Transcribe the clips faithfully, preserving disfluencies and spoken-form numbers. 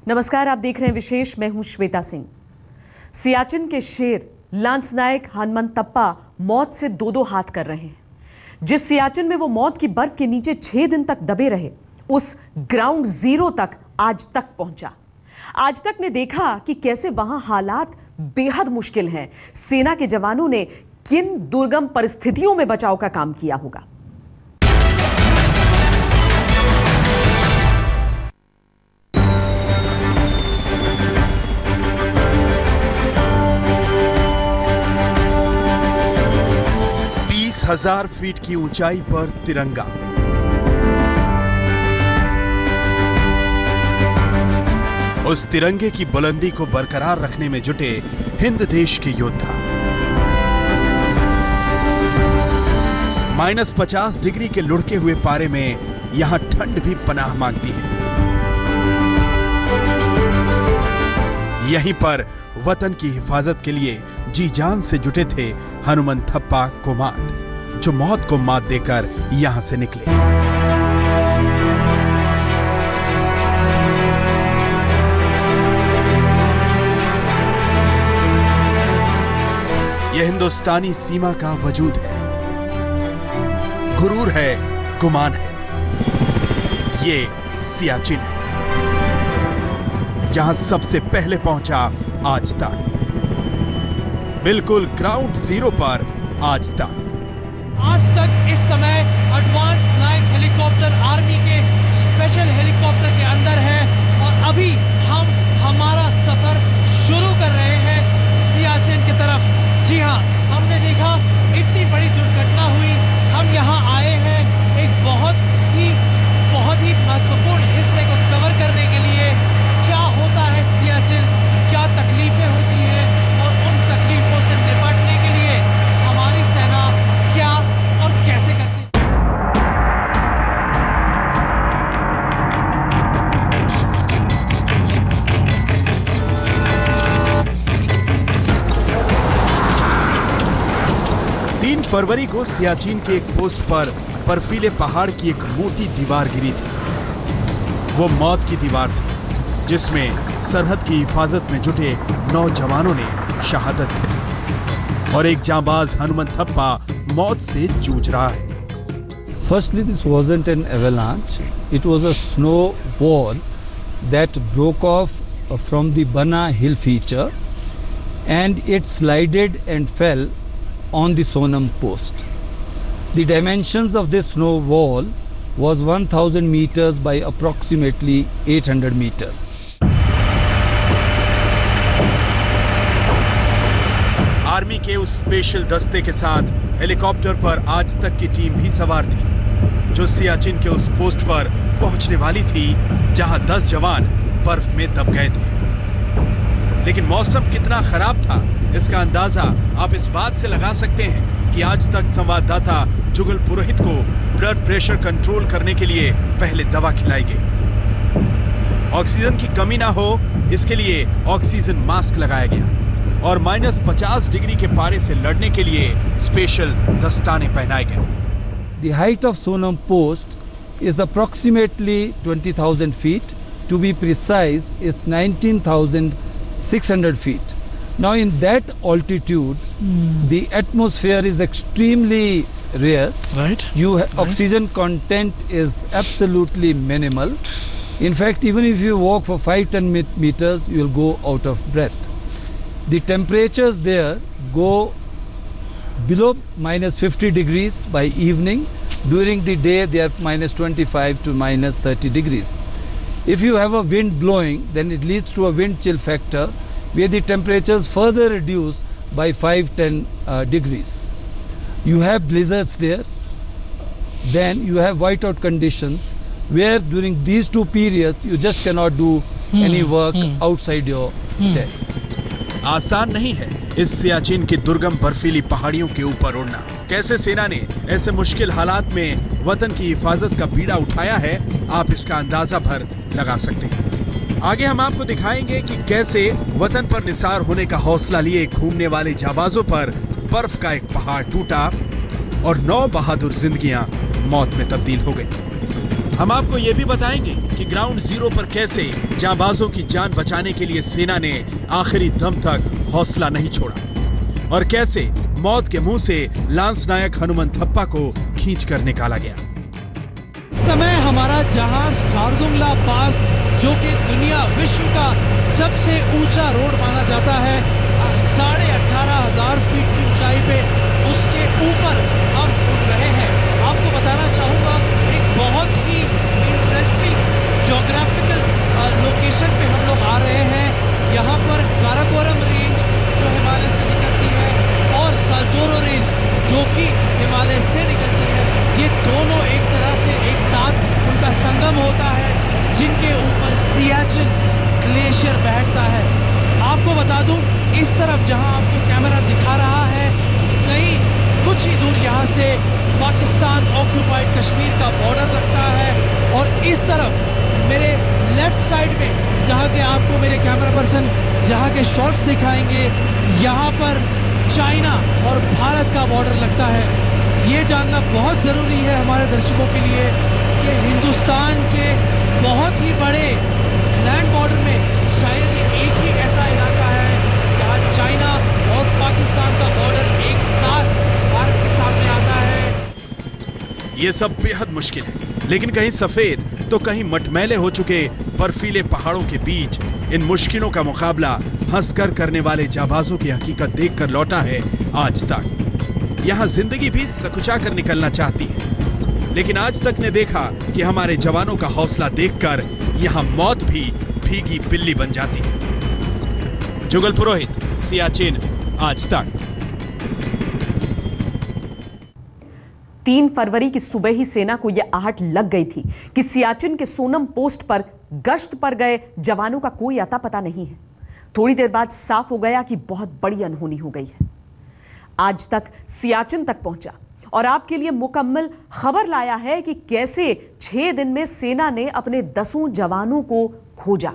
नमस्कार, आप देख रहे हैं विशेष। मैं हूं श्वेता सिंह। सियाचिन के शेर लांस नायक हनुमंतप्पा मौत से दो दो हाथ कर रहे हैं। जिस सियाचिन में वो मौत की बर्फ के नीचे छह दिन तक दबे रहे, उस ग्राउंड जीरो तक आज तक पहुंचा। आज तक ने देखा कि कैसे वहां हालात बेहद मुश्किल हैं। सेना के जवानों ने किन दुर्गम परिस्थितियों में बचाव का काम किया होगा। बीस हजार फीट की ऊंचाई पर तिरंगा, उस तिरंगे की बुलंदी को बरकरार रखने में जुटे हिंद देश के योद्धा। माइनस पचास डिग्री के लुढ़के हुए पारे में यहां ठंड भी पनाह मांगती है। यहीं पर वतन की हिफाजत के लिए जी जान से जुटे थे हनुमंतप्पा कोमाद, जो मौत को मात देकर यहां से निकले। यह हिंदुस्तानी सीमा का वजूद है, गुरूर है, गुमान है। ये सियाचिन है, जहां सबसे पहले पहुंचा आज तक, बिल्कुल ग्राउंड जीरो पर आज तक। आज तक इस समय एडवांस नाइट हेलीकॉप्टर आर्मी के स्पेशल हेलीकॉप्टर के अंदर है और अभी हम हमारा सफर शुरू कर रहे हैं सियाचिन की तरफ। जी हाँ, हमने देखा इतनी बड़ी दुर्घटना हुई, हम यहाँ आए हैं एक बहुत ही बहुत ही महत्वपूर्ण हिस्से को कवर करने के लिए। क्या होता है सियाचिन, क्या तकलीफें होती हैं और उन तकलीफों से निपटने के लिए हमारी सेना क्या और कैसे करती है। तीन फरवरी को सियाचिन के एक पोस्ट पर बर्फीले पहाड़ की एक मोटी दीवार गिरी थी। वो मौत की दीवार थी, जिसमें सरहद की हिफाजत में जुटे नौजवानों ने शहादत दी और एक जांबाज हनुमंतप्पा मौत से जूझ रहा है। Firstly, this wasn't an avalanche. It was a snow wall that broke off from the Banna hill feature and it slided and fell on the Sonam post. The dimensions of this snow wall was one thousand meters by approximately eight hundred meters. Army के उस special दस्ते के साथ helicopter पर आज तक की team भी सवार थी, जो सियाचिन के उस पोस्ट पर पहुंचने वाली थी जहां दस जवान बर्फ में दब गए थे। लेकिन मौसम कितना खराब था, इसका अंदाजा आप इस बात से लगा सकते हैं कि आज तक संवाददाता जुगल पुरोहित को ब्लड प्रेशर कंट्रोल करने के लिए पहले दवा खिलाई गई। ऑक्सीजन की कमी ना हो, इसके लिए ऑक्सीजन मास्क लगाया गया और माइनस पचास डिग्री के पारे से लड़ने के लिए स्पेशल दस्ताने पहनाए गए। The height of Sonam post is approximately twenty thousand feet. To be precise, it's nineteen thousand six hundred feet. Now in that altitude, mm. the atmosphere is extremely rare. Right. You ha- right. Oxygen content is absolutely minimal. In fact, even if you walk for five to ten meters, you will go out of breath. The temperatures there go below minus fifty degrees by evening. During the day, they are minus twenty-five to minus thirty degrees. If you have a wind blowing, then it leads to a wind chill factor, where the temperatures further reduce by five to ten uh, degrees. You have blizzards there. Then you have whiteout conditions, where during these two periods you just cannot do hmm. any work hmm. outside your hmm. tent. आसान नहीं है इस सियाचिन की दुर्गम बर्फीली पहाड़ियों के ऊपर उड़ना। कैसे सेना ने ऐसे मुश्किल हालात में वतन की हिफाजत का बीड़ा उठाया है, आप इसका अंदाजा भर लगा सकते हैं। आगे हम आपको दिखाएंगे कि कैसे वतन पर निसार होने का हौसला लिए घूमने वाले जाबाजों पर बर्फ का एक पहाड़ टूटा और नौ बहादुर जिंदगियां मौत में तब्दील हो गई। हम आपको ये भी बताएंगे कि ग्राउंड जीरो पर कैसे जांबाजों की जान बचाने के लिए सेना ने आखिरी दम तक हौसला नहीं छोड़ा और कैसे मौत के मुंह से लांस नायक हनुमंत थप्पा को खींच कर निकाला गया। समय हमारा जहाज खारदुंगला पास, जो कि दुनिया विश्व का सबसे ऊंचा रोड माना जाता है, साढ़े अठारह हजार फीट की ऊंचाई पे उसके ऊपर हम उड़ रहे हैं। आपको बताना चाहूंगा एक बहुत ही इंटरेस्टिंग ज्योग्राफिकल लोकेशन पे हम लोग आ रहे हैं। यहाँ पर काराकोरम रेंज जो हिमालय से निकलती है और साल्तोरो रेंज जो कि हिमालय से निकलती है, ये दोनों एक तरह से एक साथ उनका संगम होता है, जिनके ऊपर सियाचिन ग्लेशियर बैठता है। आपको बता दूं, इस तरफ जहां आपको कैमरा दिखा रहा है, कहीं कुछ ही दूर यहाँ से पाकिस्तान ऑक्यूपाइड कश्मीर का बॉर्डर लगता है और इस तरफ मेरे लेफ्ट साइड में जहाँ के आपको मेरे कैमरा पर्सन जहाँ के शॉट्स दिखाएंगे, यहाँ पर चाइना और भारत का बॉर्डर लगता है। ये जानना बहुत ज़रूरी है हमारे दर्शकों के लिए कि हिंदुस्तान के बहुत ही बड़े लैंड बॉर्डर में शायद ये एक ही ऐसा इलाका है जहाँ चाइना और पाकिस्तान का बॉर्डर एक साथ भारत के सामने आता है। ये सब बेहद मुश्किल है, लेकिन कहीं सफेद तो कहीं मटमैले हो चुके बर्फीले पहाड़ों के बीच इन मुश्किलों का मुकाबला हंसकर करने वाले जाबाजों की हकीकत देखकर लौटा है आज तक। यहाँ जिंदगी भी सकुचा कर निकलना चाहती है, लेकिन आज तक ने देखा कि हमारे जवानों का हौसला देखकर यहाँ मौत भी भीगी बिल्ली बन जाती है। जुगल पुरोहित, सियाचिन, आज तक। तीन फरवरी की सुबह ही सेना को यह आहट लग गई थी कि सियाचिन के सोनम पोस्ट पर गश्त पर गए जवानों का कोई अता पता नहीं है। थोड़ी देर बाद साफ हो गया कि बहुत बड़ी अनहोनी हो गई है। आज तक सियाचिन तक पहुंचा और आपके लिए मुकम्मल खबर लाया है कि कैसे छह दिन में सेना ने अपने दसों जवानों को खोजा।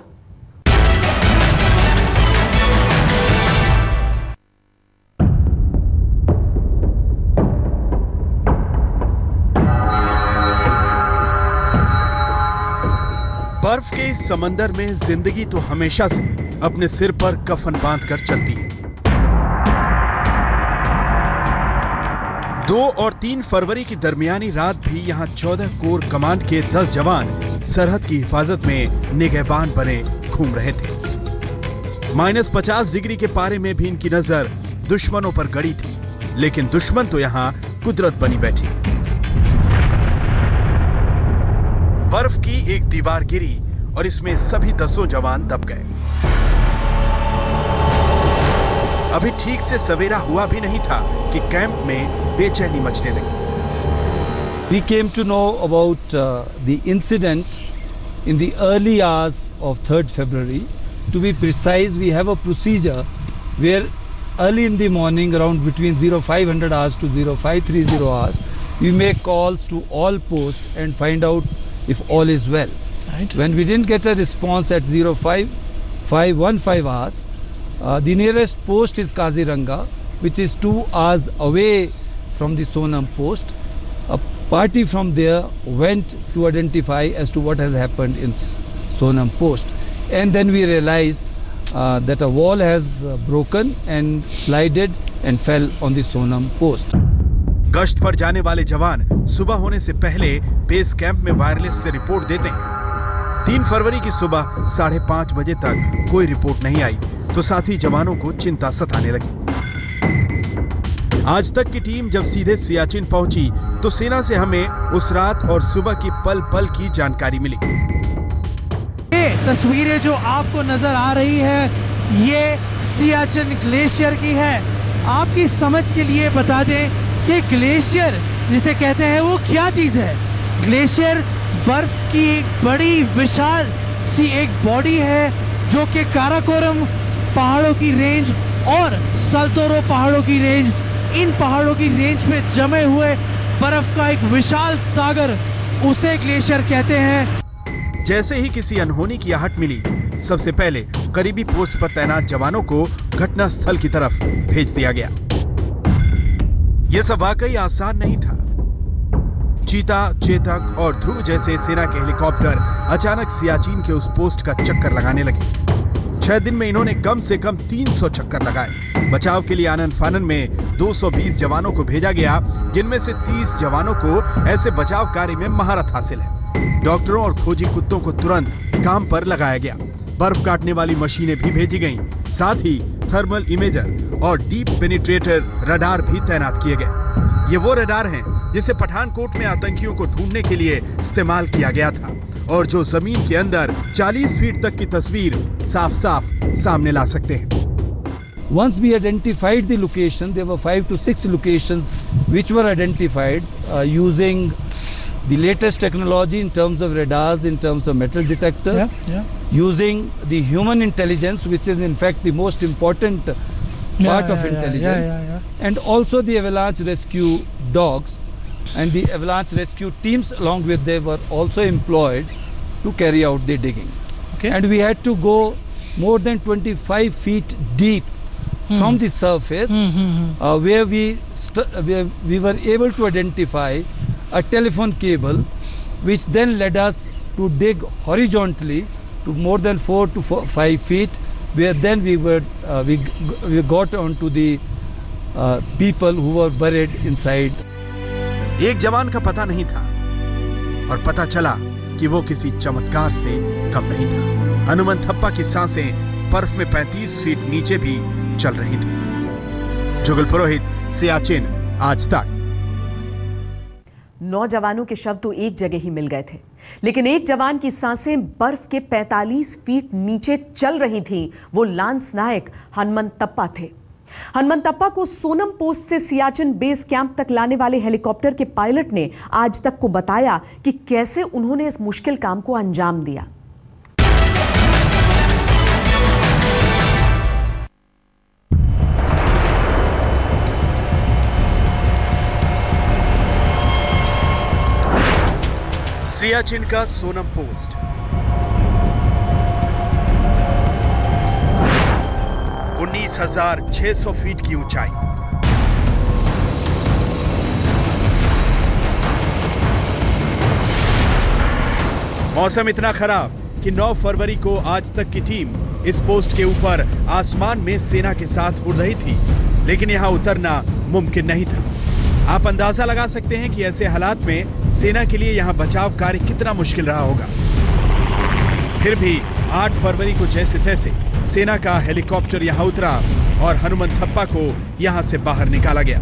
बर्फ के इस समंदर में जिंदगी तो हमेशा से अपने सिर पर कफन बांधकर चलती है। दो और तीन फरवरी की दरमियानी रात भी यहाँ चौदह कोर कमांड के दस जवान सरहद की हिफाजत में निगहबान बने घूम रहे थे। माइनस पचास डिग्री के पारे में भी इनकी नजर दुश्मनों पर गड़ी थी, लेकिन दुश्मन तो यहाँ कुदरत बनी बैठी। बर्फ की एक दीवार गिरी और इसमें सभी दसों जवान दब गए। अभी ठीक से सवेरा हुआ भी नहीं था कि कैंप में बेचैनी मचने लगी। We came to know about uh, the incident in the early hours of third February. To be precise, we have a procedure where early in the morning, around between zero five hundred hours to zero five thirty hours, we make calls to all posts and find out if all is well. Right. When we didn't get a response at zero five five one five hours, uh, the nearest post is Kaziranga, which is two hours away from the Sonam post. A party from there went to identify as to what has happened in Sonam post, and then we realized uh, that a wall has uh, broken and slided and fell on the Sonam post. गश्त पर जाने वाले जवान सुबह होने से पहले base camp में वायरलेस से रिपोर्ट देते हैं। तीन फरवरी की सुबह साढ़े पांच बजे तक कोई रिपोर्ट नहीं आई तो साथी जवानों को चिंता सताने लगी। आज तक की टीम जब सीधे सियाचिन पहुंची तो सेना से हमें उस रात और सुबह की पल पल की जानकारी मिली। ये तस्वीरें जो आपको नजर आ रही है, ये सियाचिन ग्लेशियर की है। आपकी समझ के लिए बता दें कि ग्लेशियर जिसे कहते हैं वो क्या चीज है। ग्लेशियर बर्फ की एक बड़ी विशाल सी एक बॉडी है जो कि काराकोरम पहाड़ों की रेंज और साल्तोरो पहाड़ों की रेंज, इन पहाड़ों की रेंज में जमे हुए बर्फ का एक विशाल सागर, उसे ग्लेशियर कहते हैं। जैसे ही किसी अनहोनी की आहट मिली, सबसे पहले करीबी पोस्ट पर तैनात जवानों को घटना स्थल की तरफ भेज दिया गया। यह सब वाकई आसान नहीं था। चीता, चेतक और ध्रुव जैसे सेना के हेलीकॉप्टर अचानक सियाचिन के उस पोस्ट का चक्कर लगाने लगे। छह दिन में इन्होंने कम से कम तीन सौ चक्कर लगाए। बचाव के लिए आनन फानन में दो सौ बीस जवानों को भेजा गया, जिनमें से तीस जवानों को ऐसे बचाव कार्य में महारत हासिल है। डॉक्टरों और खोजी कुत्तों को तुरंत काम पर लगाया गया। बर्फ काटने वाली मशीनें भी भेजी गईं। साथ ही थर्मल इमेजर और डीप पेनिट्रेटर रडार भी तैनात किए गए। ये वो रडार हैं जिसे पठानकोट में आतंकियों को ढूंढने के लिए इस्तेमाल किया गया था और जो जमीन के अंदर चालीस फीट तक की तस्वीर साफ साफ सामने ला सकते हैं। Once we identified the location, there were five to six locations which were identified uh, using the latest technology in terms of radars, in terms of metal detectors, yeah, yeah. using the human intelligence, which is in fact the most important part yeah, of yeah, intelligence, yeah, yeah, yeah. and also the avalanche rescue dogs and the avalanche rescue teams along with them were also employed to carry out the digging. Okay. And we had to go more than twenty-five feet deep mm. from the surface mm-hmm. uh, where we where we were able to identify a telephone cable, which then led us to dig horizontally to more than four to four, five feet, where then we were uh, we we got onto the uh, people who were buried inside. एक जवान का पता नहीं था और पता चला कि वो किसी चमत्कार से कम नहीं था। हनुमंत थप्पा की सांसें बर्फ में पैंतीस फीट नीचे भी चल रही थी। जुगल पुरोहित, सियाचिन, आज तक। नौ जवानों के शव तो एक जगह ही मिल गए थे, लेकिन एक जवान की सांसें बर्फ के पैंतालीस फीट नीचे चल रही थीं। वो लांस नायक हनुमंत थप्पा थे। हनुमंत थप्पा को सोनम पोस्ट से सियाचिन बेस कैंप तक लाने वाले हेलीकॉप्टर के पायलट ने आज तक को बताया कि कैसे उन्होंने इस मुश्किल काम को अंजाम दिया। सियाचिन का सोनम पोस्ट उन्नीस हजार छह सौ फीट की ऊंचाई। मौसम इतना खराब कि नौ फरवरी को आज तक की टीम इस पोस्ट के ऊपर आसमान में सेना के साथ उड़ रही थी, लेकिन यहां उतरना मुमकिन नहीं था। आप अंदाजा लगा सकते हैं कि ऐसे हालात में सेना के लिए यहां बचाव कार्य कितना मुश्किल रहा होगा। फिर भी आठ फरवरी को जैसे तैसे सेना का हेलीकॉप्टर यहां उतरा और हनुमंत थप्पा को यहां से बाहर निकाला गया।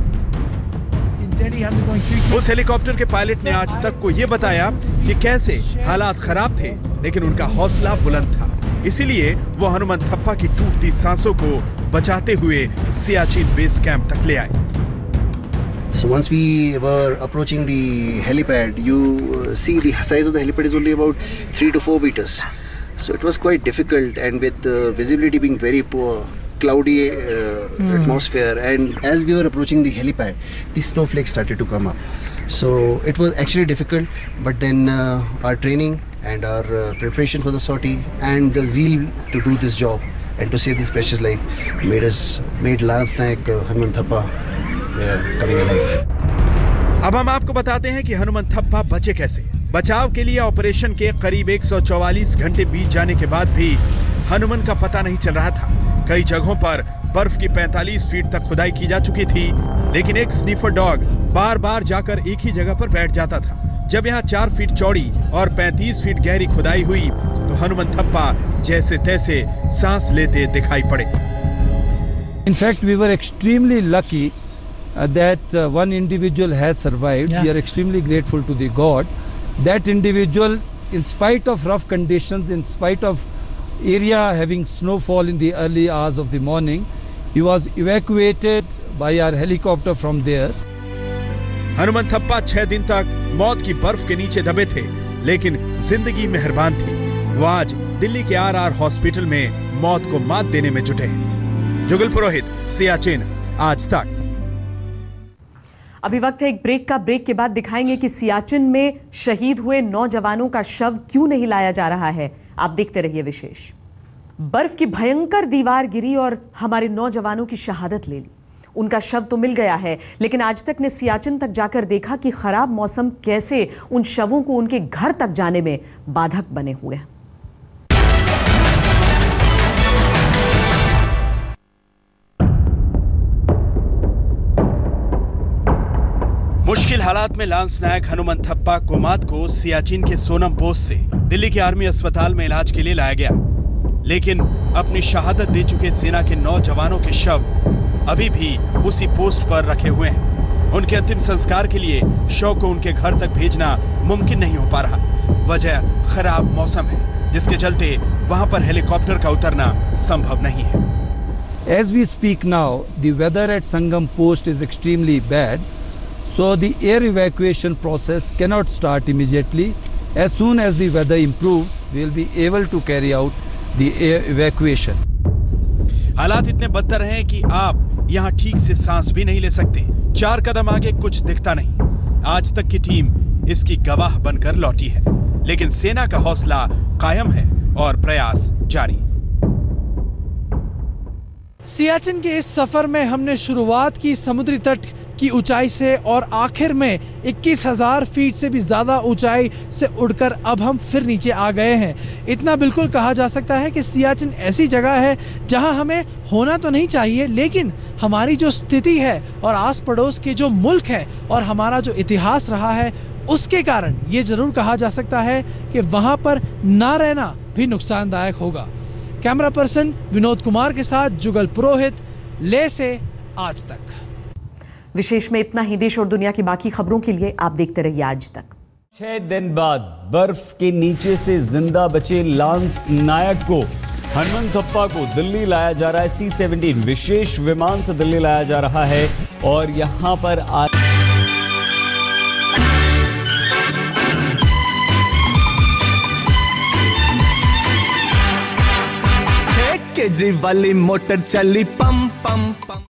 उस हेलीकॉप्टर के पायलट ने आज तक को यह बताया कि कैसे हालात खराब थे, लेकिन उनका हौसला बुलंद था। इसीलिए वो हनुमंत थप्पा की टूटती सांसों को बचाते हुए सियाचिन बेस कैंप तक ले आए। So once we were approaching the helipad, you uh, see the size of the helipad is only about three to four meters. So it was quite difficult, and with the uh, visibility being very poor, cloudy uh, mm. atmosphere, and as we were approaching the helipad, the snowflakes started to come up. So it was actually difficult, but then uh, our training and our uh, preparation for the sortie and the zeal to do this job and to save this precious life made us made Lance Naik uh, Hanoman Thappa coming alive. अब हम आपको बताते हैं कि हनुमंत थप्पा बचे कैसे। बचाव के लिए ऑपरेशन के करीब एक सौ चौवालीस घंटे बीत जाने के बाद भी हनुमन का पता नहीं चल रहा था। कई जगहों पर बर्फ की पैंतालीस फीट तक खुदाई की जा चुकी थी, लेकिन एक स्नीफर डॉग बार बार जाकर एक ही जगह पर बैठ जाता था। जब यहाँ चार फीट चौड़ी और पैंतीस फीट गहरी खुदाई हुई तो हनुमंत थप्पा जैसे तैसे सांस लेते दिखाई पड़े। In fact, we were extremely lucky Uh, that uh, one individual has survived. Yeah. We are extremely grateful to the God. That individual, in spite of rough conditions, in spite of area having snowfall in the early hours of the morning, he was evacuated by our helicopter from there. Hanumant थप्पा छह दिन तक मौत की बर्फ के नीचे दबे थे, लेकिन जिंदगी मेहरबान थी। वो आज दिल्ली के आर आर हॉस्पिटल में मौत को मात देने में जुटे हैं। जुगल पुरोहित, सियाचिन, आज तक। अभी वक्त है एक ब्रेक का। ब्रेक के बाद दिखाएंगे कि सियाचिन में शहीद हुए नौजवानों का शव क्यों नहीं लाया जा रहा है। आप देखते रहिए विशेष। बर्फ की भयंकर दीवार गिरी और हमारे नौजवानों की शहादत ले ली। उनका शव तो मिल गया है, लेकिन आज तक ने सियाचिन तक जाकर देखा कि खराब मौसम कैसे उन शवों को उनके घर तक जाने में बाधक बने हुए हैं। मुश्किल हालात में लांस नायक हनुमंथप्पा कोमाद को सियाचिन के सोनम पोस्ट से दिल्ली के आर्मी अस्पताल में इलाज के लिए लाया गया, लेकिन अपनी शहादत दे चुके सेना के नौ जवानों के शव अभी भी उसी पोस्ट पर रखे हुए हैं। उनके अंतिम संस्कार के लिए शव को उनके घर तक भेजना मुमकिन नहीं हो पा रहा। वजह खराब मौसम है, जिसके चलते वहां पर हेलीकॉप्टर का उतरना संभव नहीं है। As we speak now, the weather at Sangam post is extremely bad. So the air evacuation process cannot start immediately. As soon as the weather improves, we will be able to carry out the air evacuation. हालात इतने बदतर हैं कि आप यहाँ ठीक से सांस भी नहीं ले सकते। चार कदम आगे कुछ दिखता नहीं। आज तक की टीम इसकी गवाह बनकर लौटी है, लेकिन सेना का हौसला कायम है और प्रयास जारी। सियाचिन के इस सफर में हमने शुरुआत की समुद्री तट की ऊंचाई से और आखिर में इक्कीस हज़ार फीट से भी ज़्यादा ऊंचाई से उड़कर अब हम फिर नीचे आ गए हैं। इतना बिल्कुल कहा जा सकता है कि सियाचिन ऐसी जगह है जहां हमें होना तो नहीं चाहिए, लेकिन हमारी जो स्थिति है और आस पड़ोस के जो मुल्क है और हमारा जो इतिहास रहा है, उसके कारण ये ज़रूर कहा जा सकता है कि वहाँ पर ना रहना भी नुकसानदायक होगा। कैमरा पर्सन विनोद कुमार के साथ जुगल पुरोहित, ले से आज तक। विशेष में इतना ही। देश और दुनिया की बाकी खबरों के लिए आप देखते रहिए आज तक। छह दिन बाद बर्फ के नीचे से जिंदा बचे लांस नायक को हनुमंथप्पा को दिल्ली लाया जा रहा है। सी सेवनटीन विशेष विमान से दिल्ली लाया जा रहा है और यहां पर आ... केजरीवाल मोटर चली पम पम पम।